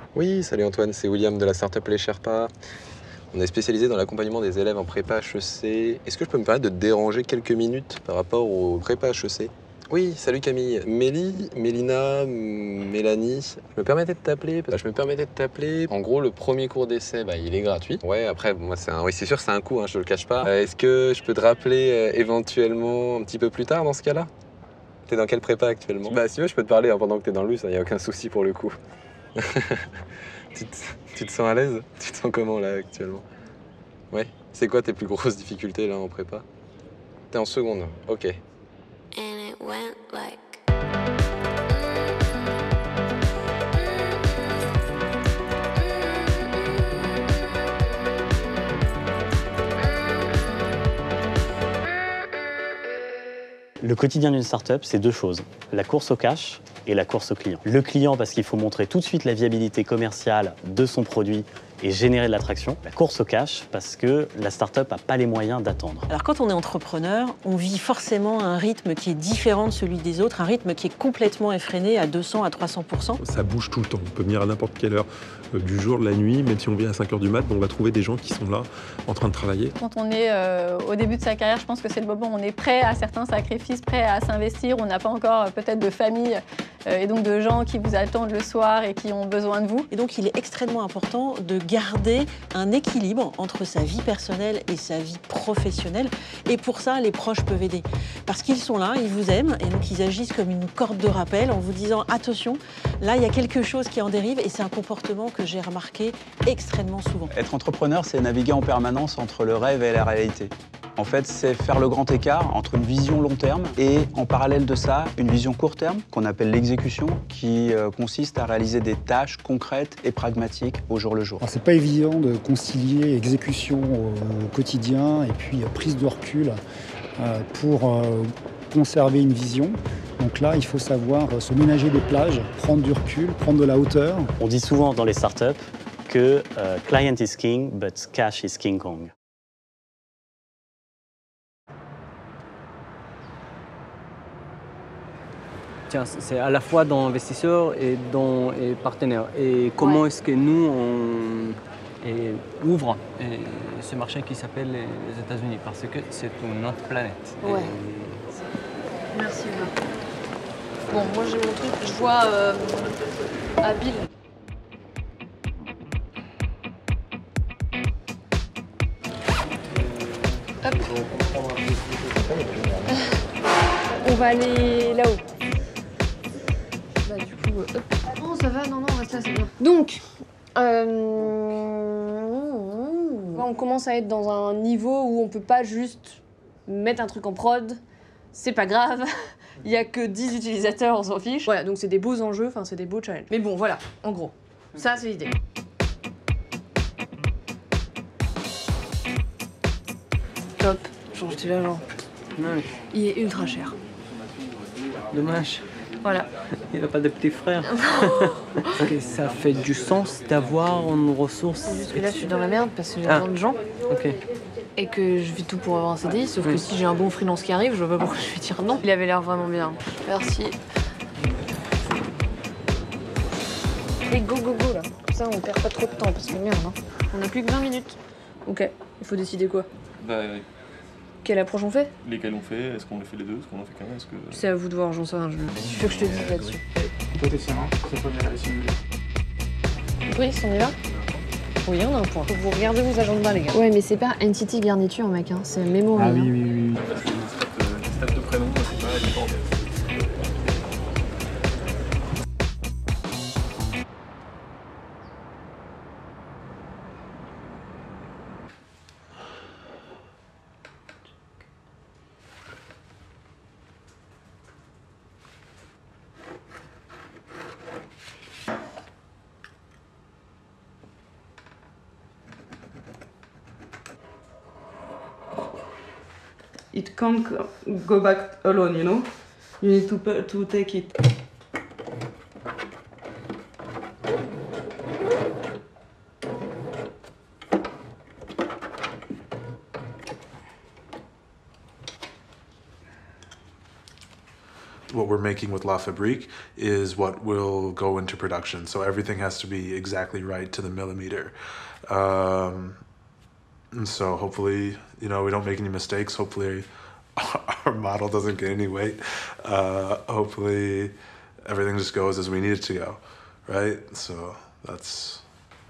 Oui, salut Antoine, c'est William de la startup Les Sherpas. On est spécialisé dans l'accompagnement des élèves en prépa HEC. Est-ce que je peux me permettre de te déranger quelques minutes par rapport au prépa HEC? Oui, salut Camille. Mélina, Mélanie. Je me permettais de t'appeler. En gros, le premier cours d'essai, il est gratuit. Ouais, après, moi, oui, c'est sûr, c'est un coût, hein, je te le cache pas. Est-ce que je peux te rappeler éventuellement un petit peu plus tard dans ce cas-là? T'es dans quelle prépa actuellement? Si tu veux, je peux te parler hein, pendant que t'es dans le bus, il n'y a aucun souci pour le coup. Tu te sens à l'aise? Tu te sens comment là actuellement? Ouais. C'est quoi tes plus grosses difficultés là en prépa? T'es en seconde, ok. And it went like Le quotidien d'une startup, c'est deux choses, la course au cash et la course au client. Le client parce qu'il faut montrer tout de suite la viabilité commerciale de son produit et générer de l'attraction. La course au cash parce que la startup n'a pas les moyens d'attendre. Alors quand on est entrepreneur, on vit forcément un rythme qui est différent de celui des autres, un rythme qui est complètement effréné à 200 à 300%. Ça bouge tout le temps, on peut venir à n'importe quelle heure du jour, de la nuit, même si on vient à 5h du mat, on va trouver des gens qui sont là en train de travailler. Quand on est au début de sa carrière, je pense que c'est le moment où on est prêt à certains sacrifices, prêt à s'investir, on n'a pas encore peut-être de famille et donc de gens qui vous attendent le soir et qui ont besoin de vous. Et donc il est extrêmement important de garder un équilibre entre sa vie personnelle et sa vie professionnelle. Et pour ça, les proches peuvent aider. Parce qu'ils sont là, ils vous aiment, et donc ils agissent comme une corde de rappel en vous disant « Attention, là il y a quelque chose qui en dérive » et c'est un comportement que j'ai remarqué extrêmement souvent. Être entrepreneur, c'est naviguer en permanence entre le rêve et la réalité. En fait, c'est faire le grand écart entre une vision long terme et, en parallèle de ça, une vision court terme qu'on appelle l'exécution, qui consiste à réaliser des tâches concrètes et pragmatiques au jour le jour. C'est pas évident de concilier exécution au quotidien et puis prise de recul pour conserver une vision. Donc là, il faut savoir se ménager des plages, prendre du recul, prendre de la hauteur. On dit souvent dans les startups que client is king, but cash is King Kong. Tiens, c'est à la fois dans investisseurs et dans partenaires. Et comment est-ce que nous, on ouvre ce marché qui s'appelle les États-Unis? Parce que c'est une autre planète. Ouais. Merci. Bon, moi j'ai mon truc, je vois Bill. Hop. On va aller là-haut. Du coup, hop. Non, ça va, non, reste là, c'est bien. Donc, on commence à être dans un niveau où on peut pas juste mettre un truc en prod, c'est pas grave, il y a que 10 utilisateurs, on s'en fiche. Voilà, donc c'est des beaux enjeux, enfin c'est des beaux challenges. Mais bon, voilà, en gros, ça c'est l'idée. Top, genre j'étais là genre, Ouais. il est ultra cher. Dommage. Voilà. Il n'a pas de petit frère. Est-ce que ça fait du sens d'avoir une ressource? C'est juste que là je suis dans la merde parce que j'ai besoin de gens. Ok. Et que je fais tout pour avoir un CDI, sauf que si j'ai un bon freelance qui arrive, je vois pas pourquoi je vais dire non. Il avait l'air vraiment bien. Merci. Et go là. Comme ça on perd pas trop de temps parce que merde, hein. On a plus que 20 minutes. Ok, il faut décider quoi? Quelle approche on fait? Lesquels on fait? Est-ce qu'on les fait les deux? Est-ce qu'on en fait qu'un? C'est à vous de voir, j'en sais rien. Je veux que je te dise là-dessus. Oui, on y va? Oui, on a un point. Faut que vous regardez vos agendas, les gars. Ouais, mais c'est pas Entity Garniture, mec, hein. C'est Memory. Ah oui. Stade de prénom, c'est pas différent. It can't go back alone, you know? You need to take it. what we're making with La Fabrique is what will go into production. So everything has to be exactly right to the millimeter. And so hopefully, you know, we don't make any mistakes. Hopefully our model doesn't gain any weight. Hopefully everything just goes as we need it to go, right? So that's...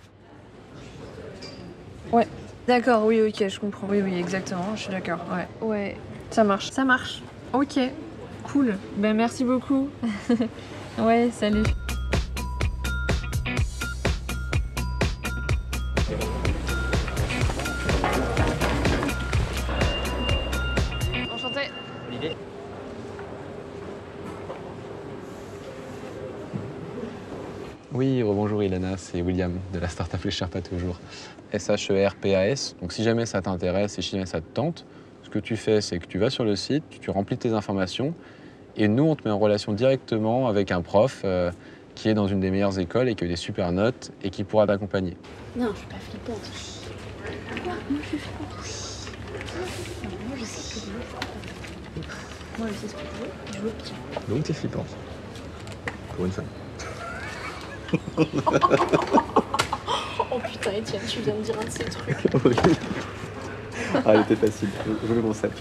Ouais, d'accord, oui, ok, je comprends. Oui, oui, exactement, je suis d'accord, ouais. Ouais, ça marche. Ça marche. Ok, cool. Ben merci beaucoup. Ouais, salut. Enchantée. Olivier. Oui, rebonjour Ilana, c'est William de la startup Les Sherpas toujours. SHERPAS, donc si jamais ça t'intéresse et si jamais ça te tente, ce que tu fais, c'est que tu vas sur le site, tu remplis tes informations et nous, on te met en relation directement avec un prof qui est dans une des meilleures écoles et qui a eu des super notes et qui pourra t'accompagner. Non, je suis pas flippante. Quoi? Moi, je suis flippante. Moi, je sais ce que je veux. Moi, je sais ce que je veux. Je veux petit. Donc t'es flippante. Pour une femme. Oh putain, Etienne, tu viens de dire un de ces trucs. Ah, elle était facile, je le concept.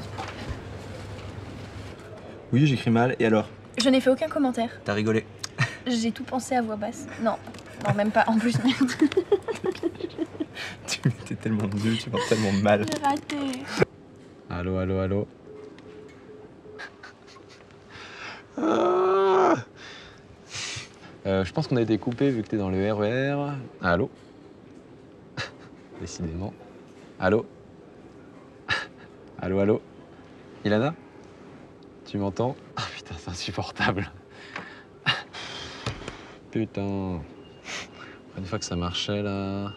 Oui, j'écris mal, et alors? Je n'ai fait aucun commentaire. T'as rigolé? J'ai tout pensé à voix basse. Non, non, même pas. En plus, merde. T'es tellement nul, tu parles tellement mal. J'ai raté. Allô, allô, allô. Je pense qu'on a été coupé vu que t'es dans le RER. Allô? Décidément. Allô? Allô, allô? Ilana? Tu m'entends? Ah putain, c'est insupportable. Putain. Une fois que ça marchait, là...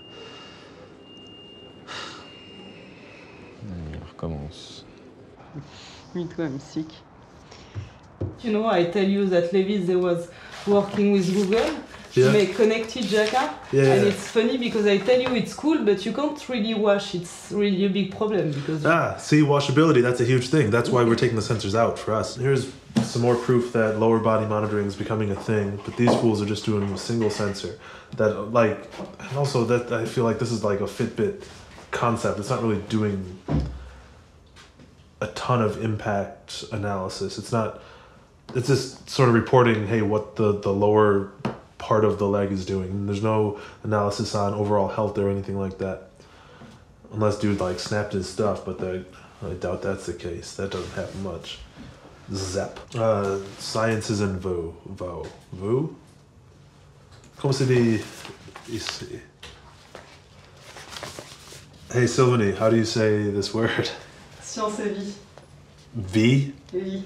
Allez, on recommence. Me too, I'm sick. You know, I tell you that Levis, they was working with Google to make connected jacket. And it's funny because I tell you it's cool, but you can't really wash. It's really a big problem because... See, washability, that's a huge thing. That's why we're taking the sensors out for us. Here's some more proof that lower body monitoring is becoming a thing, but these fools are just doing a single sensor. That, like, and also that I feel like this is like a Fitbit concept. It's not really doing a ton of impact analysis. It's not... It's just sort of reporting, hey, what the lower part of the leg is doing. And there's no analysis on overall health or anything like that. Unless dude like snapped his stuff, but I doubt that's the case. That doesn't happen much. Zap. Science is in VO. VO? Comment c'est dit ici? Hey Sylvanie, how do you say this word? Science et vie. V? Vie.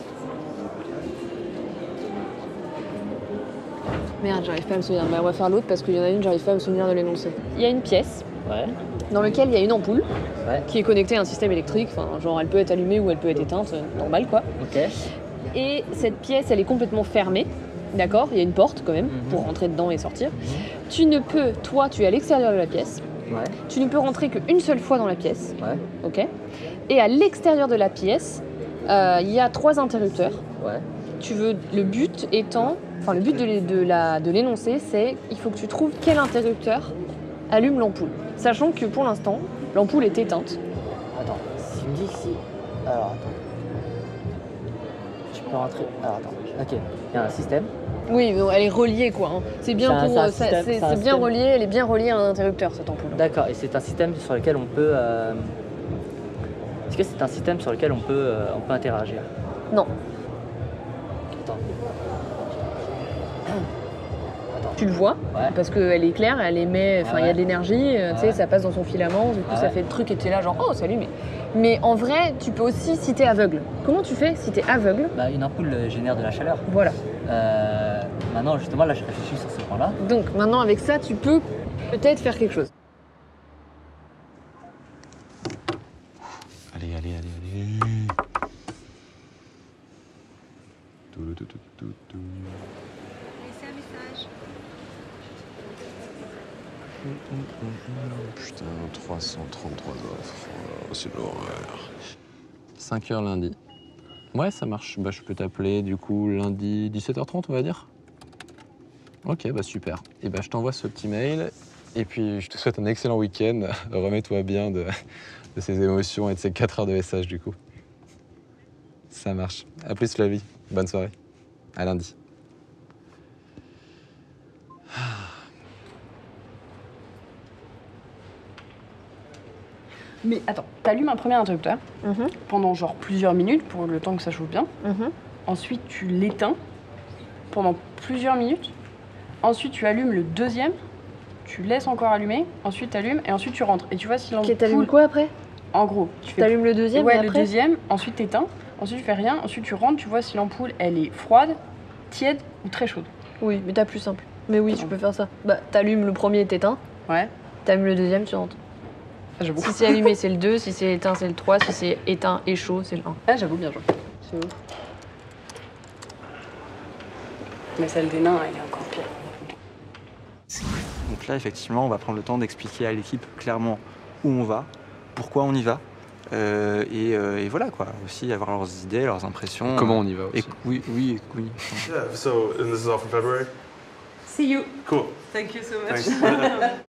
Merde, j'arrive pas à me souvenir. Mais on va faire l'autre parce qu'il y en a une, j'arrive pas à me souvenir de l'énoncé. Il y a une pièce dans laquelle il y a une ampoule qui est connectée à un système électrique. Enfin, genre, elle peut être allumée ou elle peut être éteinte, normal quoi. Et cette pièce, elle est complètement fermée. D'accord? Il y a une porte quand même pour rentrer dedans et sortir. Tu ne peux, toi, tu es à l'extérieur de la pièce. Tu ne peux rentrer qu'une seule fois dans la pièce. Ok? Et à l'extérieur de la pièce, il y a 3 interrupteurs. Tu veux, le but étant, enfin le but de l'énoncé, c'est il faut que tu trouves quel interrupteur allume l'ampoule. Sachant que pour l'instant, l'ampoule est éteinte. Attends, si tu me dis que si... Alors attends. Tu peux rentrer... Alors attends, ok. Il y a un système. Oui, mais elle est reliée quoi. Hein. C'est bien pour... C'est bien relié, elle est bien reliée à un interrupteur cette ampoule. D'accord, et c'est un système sur lequel on peut... Est-ce que c'est un système sur lequel on peut interagir? Non. Attends. Tu le vois, parce qu'elle est claire, elle émet, enfin il y a de l'énergie, tu sais, ça passe dans son filament, du coup ça fait le truc et tu es là genre oh c'est allumé. Mais en vrai, tu peux aussi si t'es aveugle. Comment tu fais si t'es aveugle? Bah, une ampoule génère de la chaleur. Voilà. Maintenant justement là je réfléchis sur ce point-là. Donc maintenant avec ça tu peux peut-être faire quelque chose. Allez. Laissez un message. Putain, 333 offres. Oh, c'est l'horreur. 5h lundi. Ouais, ça marche. Bah, je peux t'appeler du coup lundi 17h30, on va dire. Ok, bah super. Et bah je t'envoie ce petit mail. Et puis je te souhaite un excellent week-end. Remets-toi bien de ces émotions et de ces 4 heures de message du coup. Ça marche. À plus Flavie. Bonne soirée. À lundi. Mais attends, t'allumes un premier interrupteur pendant genre plusieurs minutes pour le temps que ça chauffe bien. Ensuite, tu l'éteins pendant plusieurs minutes. Ensuite, tu allumes le deuxième. Tu laisses encore allumer. Ensuite, t'allumes et ensuite tu rentres. Et tu vois si l'ampoule... Ok, t'allumes quoi après? En gros, tu fais... T'allumes le deuxième Ouais, et le après deuxième. Ensuite, t'éteins. Ensuite, tu fais rien. Ensuite, tu rentres. Tu vois si l'ampoule, elle est froide, tiède ou très chaude. Oui, mais t'as plus simple. Mais oui, tu peux faire ça. Bah, t'allumes le premier, t'éteins. Ouais. T'allumes le deuxième, tu rentres. Ah, j'avoue. Si c'est allumé, c'est le 2. Si c'est éteint, c'est le 3. Si c'est éteint et chaud, c'est le 1. Ah, j'avoue, bien joué. C'est ouf. Mais celle des nains, elle est encore pire. Donc là, effectivement, on va prendre le temps d'expliquer à l'équipe clairement où on va, pourquoi on y va, et voilà quoi. Aussi avoir leurs idées, leurs impressions. Comment on y va aussi. Oui. Yeah, so, and this is all for February? See you. Cool. Thank you so much. Thanks.